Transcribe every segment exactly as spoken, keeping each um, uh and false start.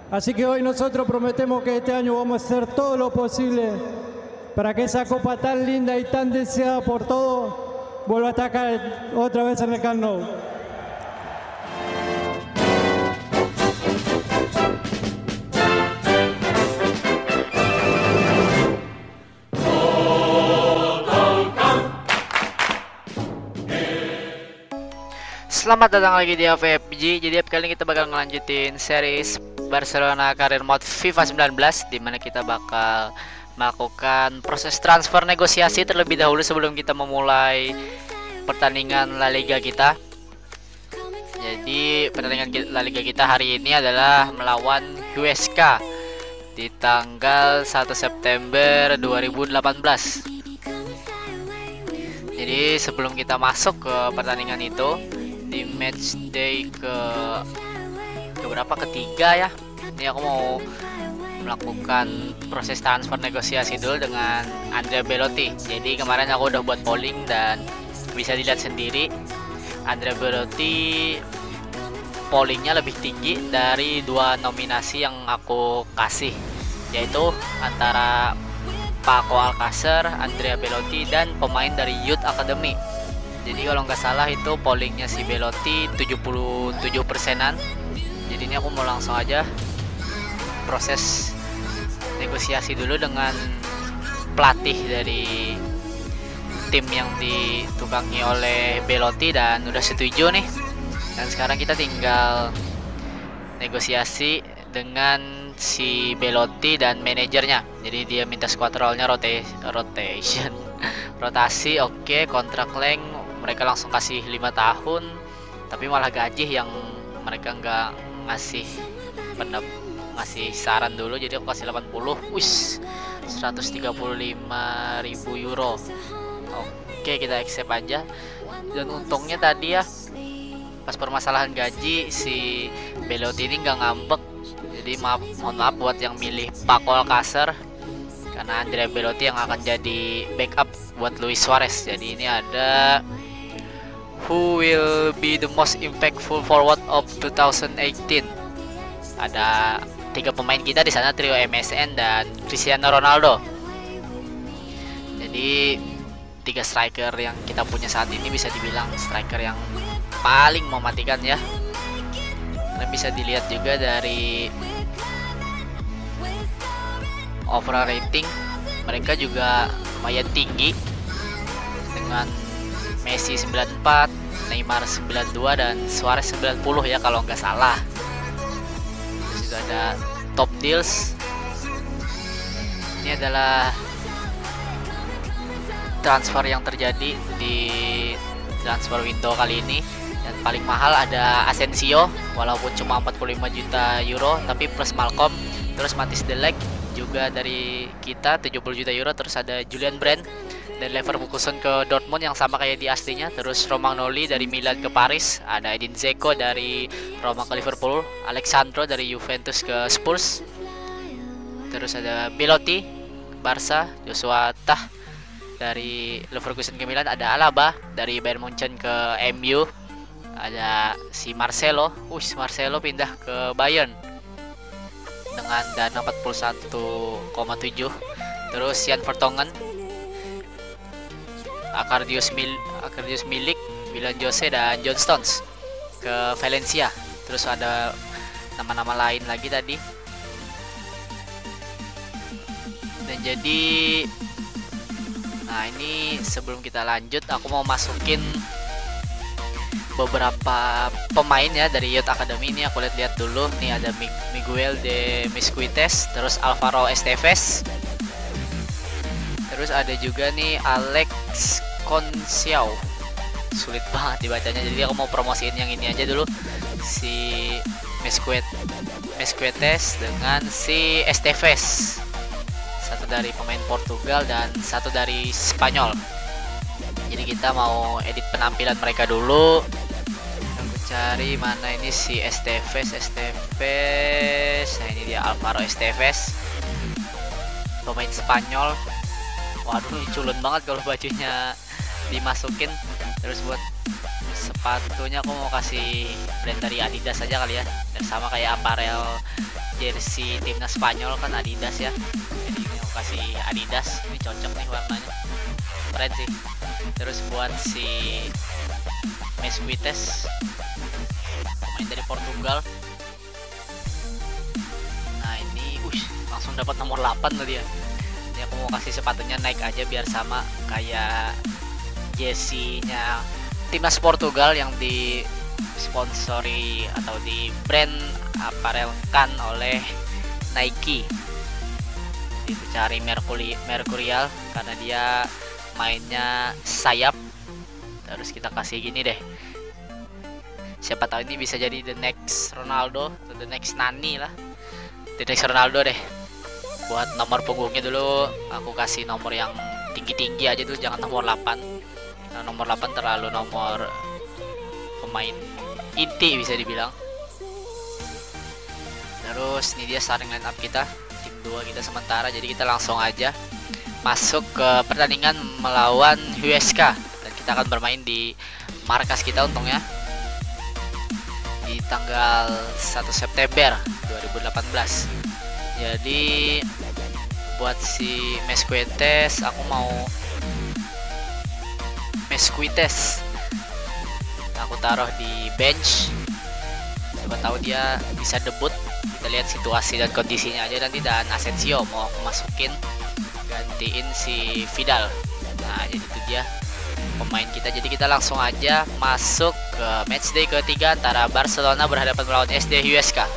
Así que hoy nosotros prometemos que este año vamos a hacer todo lo posible para que esa copa tan linda y tan deseada por todos vuelva a estar acá otra vez en el Camp Nou. Selamat datang lagi di A V F G. Jadi kali ini kita bakal ngelanjutin series Barcelona Career Mode FIFA sembilan belas, dimana kita bakal melakukan proses transfer negosiasi terlebih dahulu sebelum kita memulai pertandingan La Liga kita. Jadi pertandingan La Liga kita hari ini adalah melawan Huesca di tanggal satu September dua ribu delapan belas. Jadi sebelum kita masuk ke pertandingan itu, di match day ke ke berapa ketiga ya, ini aku mau melakukan proses transfer negosiasi dulu dengan Andrea Belotti. Jadi kemarin aku udah buat polling dan bisa dilihat sendiri, Andrea Belotti pollingnya lebih tinggi dari dua nominasi yang aku kasih, yaitu antara Paco Alcacer, Andrea Belotti, dan pemain dari Youth Academy. Jadi kalau nggak salah itu pollingnya si Belotti tujuh puluh tujuh persenan. Jadi ini aku mau langsung aja proses negosiasi dulu dengan pelatih dari tim yang ditukangi oleh Belotti, dan udah setuju nih. Dan sekarang kita tinggal negosiasi dengan si Belotti dan manajernya. Jadi dia minta squad roll-nya rota rotation rotasi, oke, okay. Kontrak length mereka langsung kasih lima tahun, tapi malah gaji yang mereka nggak ngasih pendap ngasih saran dulu, jadi aku kasih delapan puluh, wis seratus tiga puluh lima ribu euro. Oke, kita accept aja. Dan untungnya tadi ya, pas permasalahan gaji si Belotti ini nggak ngambek. Jadi maaf, mohon maaf buat yang milih Paco Alcacer, karena Andrea Belotti yang akan jadi backup buat Luis Suarez. Jadi ini ada who will be the most impactful forward of two thousand eighteen. Ada tiga pemain kita di sana, trio M S N dan Cristiano Ronaldo. Jadi tiga striker yang kita punya saat ini bisa dibilang striker yang paling mematikan ya. Karena bisa dilihat juga dari overall rating, mereka juga lumayan tinggi dengan Messi sembilan puluh empat, Neymar sembilan puluh dua, dan Suarez sembilan puluh ya kalau nggak salah. Terus juga ada top deals. Ini adalah transfer yang terjadi di transfer window kali ini. Dan paling mahal ada Asensio, walaupun cuma empat puluh lima juta euro, tapi plus Malcolm. Terus Matthijs de Ligt juga dari kita tujuh puluh juta euro. Terus ada Julian Brandt dari Leverkusen ke Dortmund yang sama kayak di aslinya. Terus Romagnoli dari Milan ke Paris. Ada Edin Dzeko dari Roma ke Liverpool. Alexandro dari Juventus ke Spurs. Terus ada Belotti Barca. Joshua Tah dari Leverkusen ke Milan. Ada Alaba dari Bayern Munchen ke M U. Ada si Marcelo. Ush, Marcelo pindah ke Bayern dengan dana empat puluh satu koma tujuh. Terus Jan Vertonghen, Akardius Mil Akardius Milik, Milan Jose, dan John Stones ke Valencia. Terus ada nama-nama lain lagi tadi. Dan jadi nah ini sebelum kita lanjut, aku mau masukin beberapa pemain ya dari Youth Academy. Ini aku lihat-lihat dulu. Nih ada Miguel de Mesquites, terus Alvaro Esteves. Terus ada juga nih Alex Conciao. Sulit banget dibacanya, jadi aku mau promosiin yang ini aja dulu. Si Mesquites dengan si Esteves. Satu dari pemain Portugal dan satu dari Spanyol. Jadi kita mau edit penampilan mereka dulu. Aku cari mana ini si Esteves, Esteves. Nah ini dia Alvaro Esteves, pemain Spanyol. Waduh, ini culun banget kalau bajunya dimasukin. Terus buat sepatunya aku mau kasih brand dari Adidas aja kali ya, dan sama kayak aparel J jersey timnas Spanyol kan Adidas ya, jadi ini aku kasih Adidas, ini cocok nih warnanya, keren sih. Terus buat si Mesquites, pemain dari Portugal. Nah ini uh, langsung dapat nomor delapan tadi ya. Ini aku mau kasih sepatunya naik aja biar sama kayak jersey-nya timnas Portugal yang disponsori atau di brand aparelkan oleh Nike. Itu cari Mercuri Mercurial karena dia mainnya sayap. Terus kita kasih gini deh, siapa tahu ini bisa jadi the next Ronaldo atau the next Nani lah, the next Ronaldo deh. Buat nomor punggungnya dulu aku kasih nomor yang tinggi-tinggi aja tuh, jangan nomor delapan. Nah, nomor delapan terlalu nomor pemain inti bisa dibilang. Terus ini dia starting line up kita, tim dua kita sementara, jadi kita langsung aja masuk ke pertandingan melawan Huesca, dan kita akan bermain di markas kita untungnya di tanggal satu September dua ribu delapan belas. Jadi buat si Mesquites aku mau Mesquites aku taruh di bench, siapa tahu dia bisa debut. Kita lihat situasi dan kondisinya aja nanti. Dan Asensio mau aku masukin gantiin si Vidal. Nah jadi itu dia pemain kita, jadi kita langsung aja masuk ke matchday ketiga antara Barcelona berhadapan melawan S D Huesca.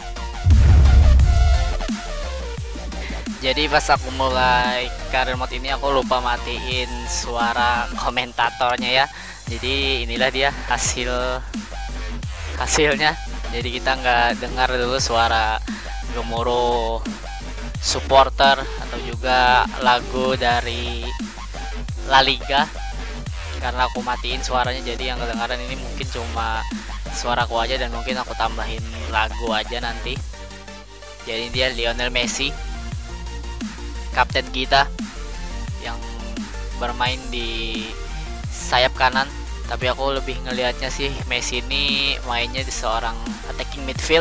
Jadi pas aku mulai career mode ini aku lupa matiin suara komentatornya ya. Jadi inilah dia hasil hasilnya. Jadi kita nggak dengar dulu suara gemuruh supporter atau juga lagu dari La Liga karena aku matiin suaranya. Jadi yang kedengaran ini mungkin cuma suaraku aja dan mungkin aku tambahin lagu aja nanti. Jadi dia Lionel Messi, kapten kita yang bermain di sayap kanan, tapi aku lebih ngelihatnya sih Messi ini mainnya di seorang attacking midfield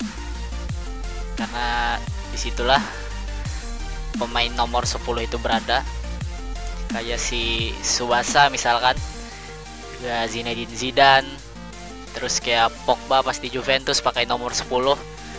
karena disitulah pemain nomor sepuluh itu berada, kayak si Subasa misalkan, juga Zinedine Zidane, terus kayak Pogba pas di Juventus pakai nomor sepuluh.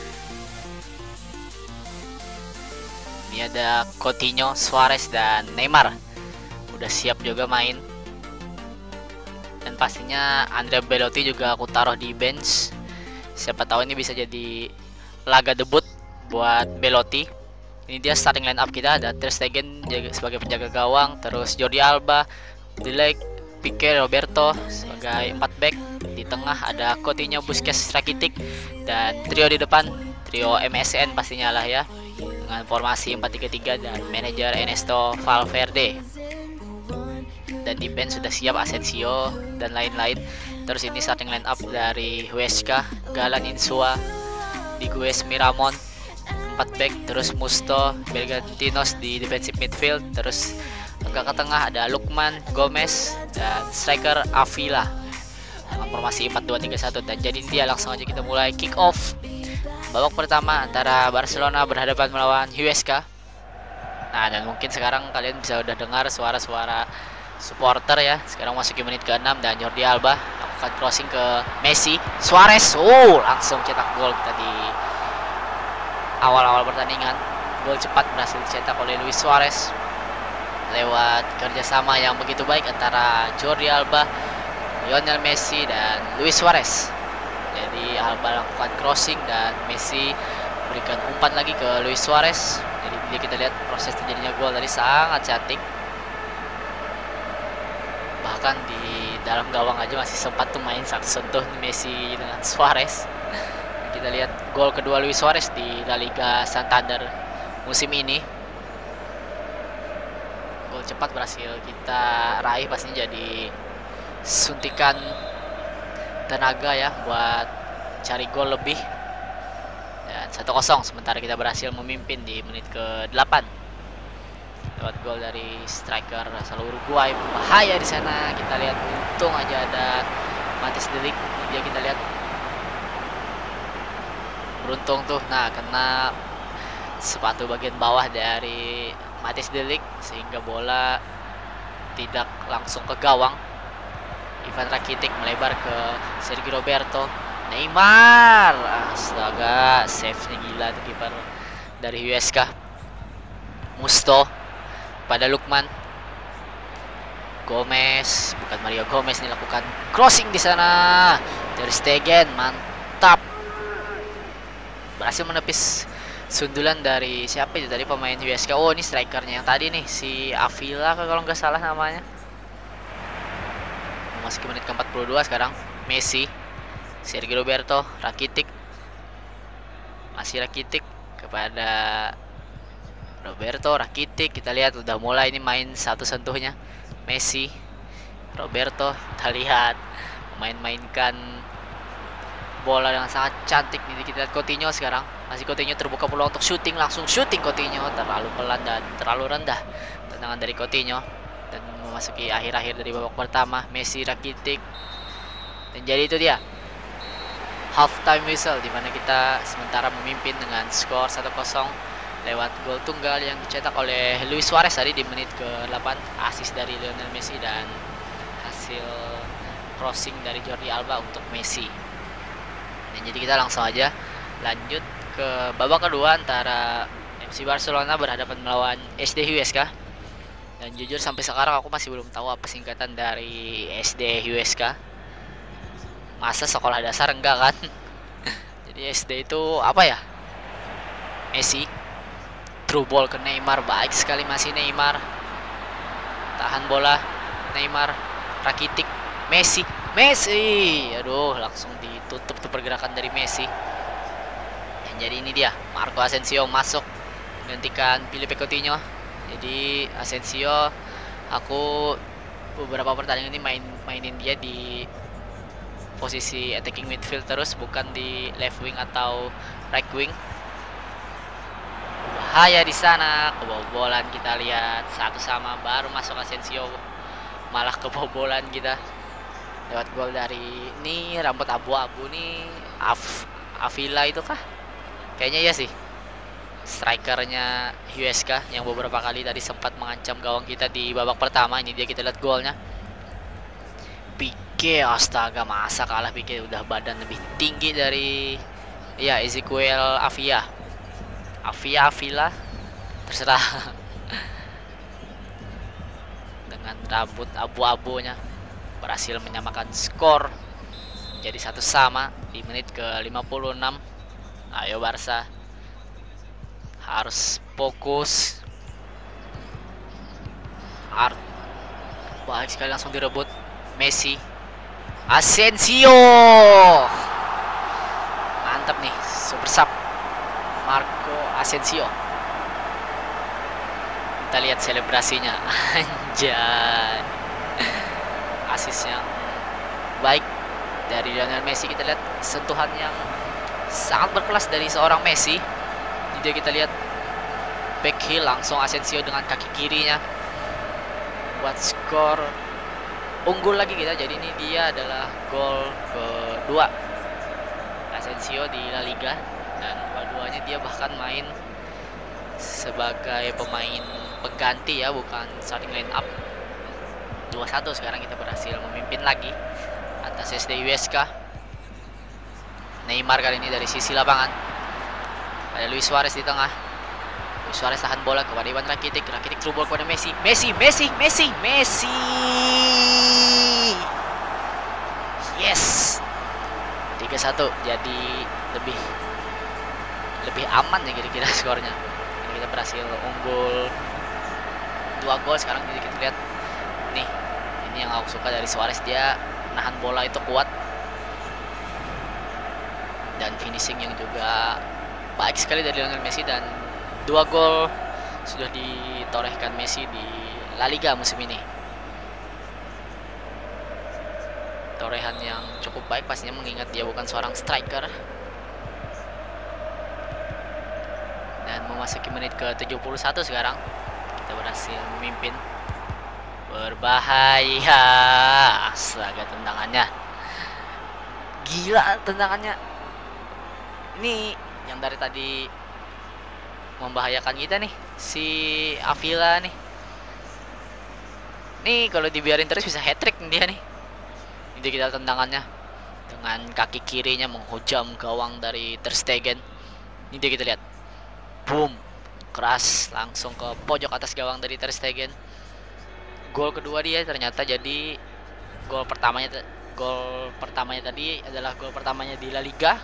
Ini ada Coutinho, Suarez, dan Neymar udah siap juga main. Dan pastinya Andrea Belotti juga aku taruh di bench, siapa tahu ini bisa jadi laga debut buat Belotti. Ini dia starting line up kita, ada Ter Stegen sebagai penjaga gawang, terus Jordi Alba, De Ligt, Pique, Roberto sebagai empat back. Di tengah ada Coutinho, Busquets, Rakitic, dan trio di depan, trio M S N pastinya lah ya, dengan formasi empat tiga tiga dan manajer Ernesto Valverde. Dan di bench sudah siap Asensio dan lain-lain. Terus ini starting line up dari Huesca, Galan Insua, Digues Miramon empat back, terus Musto, Bergantinos di defensive midfield, terus agak ke tengah ada Lukman, Gomez, dan striker Avila dengan formasi empat dua tiga satu. Dan jadi dia langsung aja kita mulai kick off babak pertama antara Barcelona berhadapan melawan Huesca. Nah dan mungkin sekarang kalian bisa udah dengar suara-suara supporter ya. Sekarang masuki menit ke enam dan Jordi Alba akan crossing ke Messi, Suarez, oh langsung cetak gol kita di awal-awal pertandingan. Gol cepat berhasil dicetak oleh Luis Suarez lewat kerjasama yang begitu baik antara Jordi Alba, Lionel Messi, dan Luis Suarez. Jadi Alba lakukan crossing dan Messi berikan umpan lagi ke Luis Suarez. Jadi kita lihat proses terjadinya gol tadi sangat cantik. Bahkan di dalam gawang aja masih sempat tuh main satu sentuh Messi dengan Suarez. Kita lihat gol kedua Luis Suarez di La Liga Santander musim ini. Gol cepat berhasil kita raih, pastinya jadi suntikan tenaga ya buat cari gol lebih. Dan satu kosong sementara kita berhasil memimpin di menit ke delapan lewat gol dari striker asal Uruguay. Bahaya di sana, kita lihat untung aja ada Matis De Ligt. Dia kita lihat beruntung tuh. Nah, kena sepatu bagian bawah dari Matthijs de Ligt sehingga bola tidak langsung ke gawang. Ivan Rakitic melebar ke Sergio Roberto. Neymar, astaga, save-nya gila tuh kiper dari U S K. Musto pada Lukman. Gomez, bukan Mario Gomez nih, lakukan crossing di sana. Ter Stegen, mantap. Berhasil menepis sundulan dari siapa itu tadi pemain U S K. Oh, ini strikernya yang tadi nih, si Avila kalau nggak salah namanya. Memasuki menit ke empat puluh dua sekarang. Messi, Sergio Roberto, Rakitic. Masih Rakitic kepada Roberto, Rakitic. Kita lihat udah mulai ini main satu sentuhnya. Messi, Roberto, kita lihat main-mainkan bola dengan sangat cantik nih. Kita lihat Coutinho sekarang. Masih Coutinho terbuka peluang untuk syuting, langsung syuting Coutinho, terlalu pelan dan terlalu rendah tendangan dari Coutinho. Dan memasuki akhir-akhir dari babak pertama. Messi, Rakitic. Dan jadi itu dia half time whistle, dimana kita sementara memimpin dengan skor satu kosong lewat gol tunggal yang dicetak oleh Luis Suarez tadi di menit ke delapan, assist dari Lionel Messi dan hasil crossing dari Jordi Alba untuk Messi. Dan jadi kita langsung aja lanjut ke babak kedua antara F C Barcelona berhadapan melawan S D U S K. Dan jujur sampai sekarang aku masih belum tahu apa singkatan dari S D U S K. Masa sekolah dasar enggak kan? Jadi S D itu apa ya? Messi, through ball ke Neymar, baik sekali masih Neymar. Tahan bola Neymar, Rakitic, Messi, Messi. Aduh, langsung ditutup tuh pergerakan dari Messi. Dan jadi ini dia, Marco Asensio masuk menggantikan Philippe Coutinho. Jadi Asensio, aku beberapa pertandingan ini main mainin dia di posisi attacking midfield terus, bukan di left wing atau right wing. Bahaya di sana, kebobolan kita lihat satu sama, baru masuk Asensio malah kebobolan kita lewat gol dari ini rambut abu-abu nih, Af Avila itu kah? Kayaknya ya sih, strikernya U S K yang beberapa kali tadi sempat mengancam gawang kita di babak pertama. Ini dia, kita lihat golnya. Pique, astaga, masa kalah Pique, udah badan lebih tinggi dari ya Ezequiel Avila. Avia, Avila, terserah. Dengan rambut abu-abunya berhasil menyamakan skor jadi satu sama di menit ke lima puluh enam. Ayo Barca, harus fokus. Art baik sekali, langsung direbut Messi. Asensio, mantap nih, super sub Marco Asensio. Kita lihat selebrasinya. Anjay, asis yang baik dari Lionel Messi. Kita lihat sentuhan yang sangat berkelas dari seorang Messi. Jadi kita lihat back heel langsung Asensio dengan kaki kirinya buat skor unggul lagi kita. Jadi ini dia adalah gol kedua Asensio di La Liga, dan dua-duanya dia bahkan main sebagai pemain pengganti ya, bukan starting line up. Dua satu sekarang kita berhasil memimpin lagi atas S D U S K. Neymar kali ini dari sisi lapangan, ada Luis Suarez di tengah. Luis Suarez tahan bola kepada Ivan Rakitic. Rakitic through ball kepada Messi. Messi, Messi, Messi, Messi. Yes, tiga satu. Jadi lebih lebih aman ya kira-kira skornya. Ini kita berhasil unggul dua gol sekarang. Jadi kita lihat nih, ini yang aku suka dari Suarez, dia nahan bola itu kuat dan finishing yang juga baik sekali dari Lionel Messi. Dan dua gol sudah ditorehkan Messi di La Liga musim ini. Torehan yang cukup baik pastinya, mengingat dia bukan seorang striker. Dan memasuki menit ke tujuh puluh satu sekarang, kita berhasil memimpin. Berbahaya, astaga, tendangannya gila, tendangannya ini yang dari tadi membahayakan kita nih, si Avila nih. Nih kalau dibiarin terus bisa hat-trick nih dia nih. Ini kita tendangannya dengan kaki kirinya menghujam gawang dari Ter Stegen. Ini dia kita lihat. Boom. Keras langsung ke pojok atas gawang dari Ter Stegen. Gol kedua dia ternyata jadi gol pertamanya gol pertamanya tadi adalah gol pertamanya di La Liga.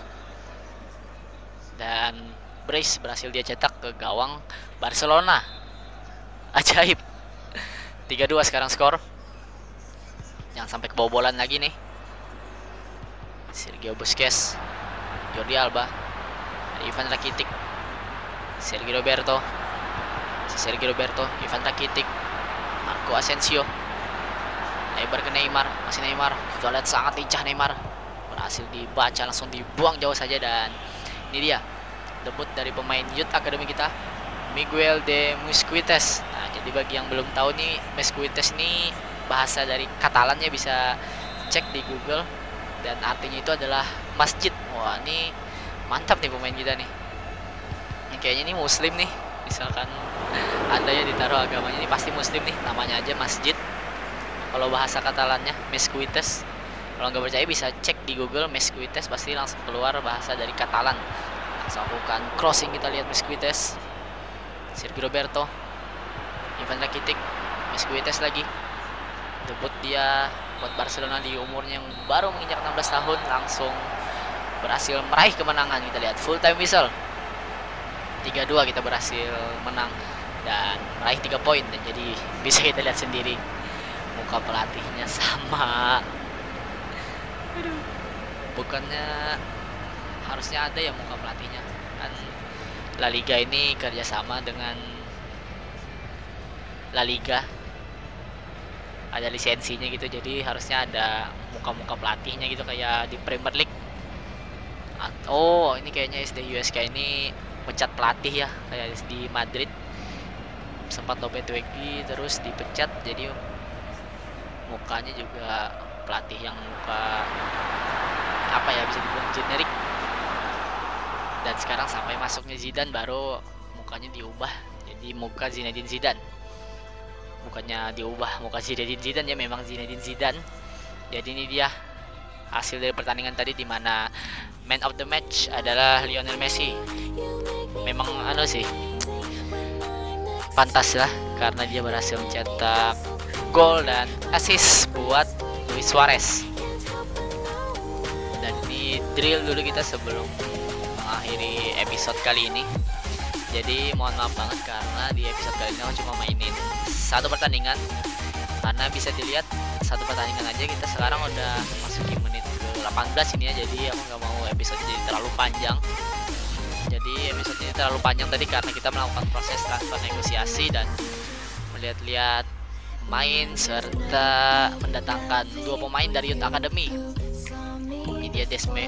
Dan brace berhasil dia cetak ke gawang Barcelona. Ajaib. tiga dua sekarang skor. Jangan sampai kebobolan lagi nih. Sergio Busquets, Jordi Alba, Ivan Rakitic, Sergio Roberto, Sergio Roberto, Ivan Rakitic, Marco Asensio, lebar ke Neymar, masih Neymar. Sudah lihat sangat lincah Neymar, berhasil dibaca langsung dibuang jauh saja. Dan ini dia debut dari pemain youth academy kita, Miguel de Musquites. Nah, jadi bagi yang belum tahu nih, Musquites ini bahasa dari Katalannya, bisa cek di Google, dan artinya itu adalah masjid. Wah, ini mantap nih pemain kita nih. Ini kayaknya ini muslim nih, misalkan ada ya ditaruh agamanya, ini pasti muslim nih, namanya aja masjid. Kalau bahasa Katalannya Mesquites. Kalau nggak percaya bisa cek di Google Mesquites, pasti langsung keluar bahasa dari Katalan. Langsung lakukan crossing, kita lihat Mesquites, Sergio Roberto, Ivan Rakitic, Mesquites lagi. Debut dia buat Barcelona di umurnya yang baru menginjak enam belas tahun, langsung berhasil meraih kemenangan. Kita lihat full time whistle, tiga dua kita berhasil menang dan meraih tiga poin. Dan jadi bisa kita lihat sendiri muka pelatihnya sama. Aduh. Bukannya harusnya ada ya muka pelatihnya, kan La Liga ini kerjasama dengan La Liga, ada lisensinya gitu, jadi harusnya ada muka-muka pelatihnya gitu kayak di Premier League. Oh, ini kayaknya S D U S K ini pecat pelatih ya, kayak di Madrid sempat Lopetegui terus dipecat, jadi mukanya juga pelatih yang muka apa ya, bisa dibilang generik. Dan sekarang sampai masuknya Zidane baru mukanya diubah jadi muka Zinedine Zidane. Bukannya diubah muka Zinedine Zidane ya, memang Zinedine Zidane. Jadi ini dia hasil dari pertandingan tadi, di mana man of the match adalah Lionel Messi. Memang anu sih, pantas lah karena dia berhasil mencetak gol dan assist buat Luis Suarez. Dan ini drill dulu kita sebelum mengakhiri episode kali ini. Jadi mohon maaf banget karena di episode kali ini aku cuma mainin satu pertandingan, karena bisa dilihat satu pertandingan aja kita sekarang udah masuki menit ke delapan belas ini ya. Jadi aku nggak mau episode jadi terlalu panjang. Jadi episode ini terlalu panjang tadi karena kita melakukan proses transfer negosiasi dan melihat-lihat pemain serta mendatangkan dua pemain dari Youth Academy. Ini dia Desme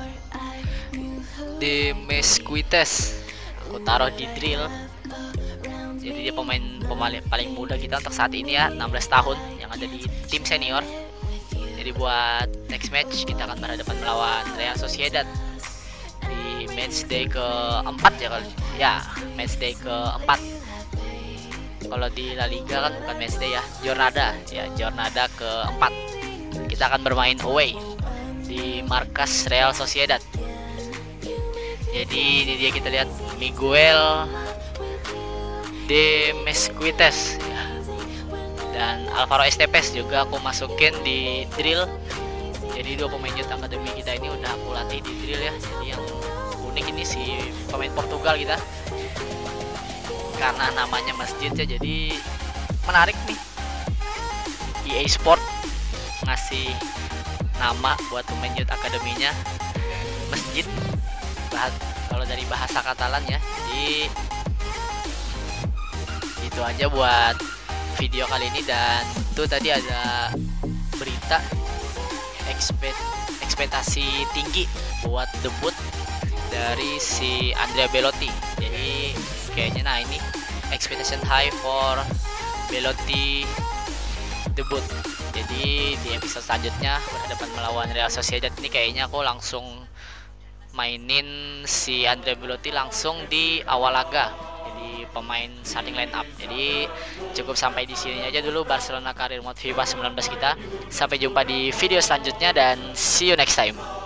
de Mesquites, aku taruh di drill. Jadi dia pemain pemain paling muda kita untuk saat ini ya, enam belas tahun, yang ada di tim senior. Jadi buat next match kita akan berhadapan melawan Real Sociedad di matchday keempat ya kalau ya matchday keempat. Kalau di La Liga kan bukan matchday ya, Jornada ya, Jornada keempat. Kita akan bermain away di markas Real Sociedad. Jadi ini dia, kita lihat Miguel de Mesquites ya. Dan Alvaro Estepes juga aku masukin di drill. Jadi dua pemain Youth Academy kita ini udah aku latih di drill ya. Jadi yang unik ini si pemain Portugal kita, karena namanya masjid ya, jadi menarik nih. E A Sport ngasih nama buat pemain Youth Academy-nya masjid, bahas, kalau dari bahasa Katalan ya. Jadi itu aja buat video kali ini. Dan itu tadi ada berita ekspet ekspektasi tinggi buat debut dari si Andrea Belotti. Jadi kayaknya nah ini expectation high for Belotti debut. Jadi di episode selanjutnya berhadapan melawan Real Sociedad ini kayaknya aku langsung mainin si Andrea Belotti langsung di awal laga. Jadi pemain starting line up. Jadi cukup sampai di sini aja dulu Barcelona Career Mode FIFA sembilan belas kita. Sampai jumpa di video selanjutnya dan see you next time.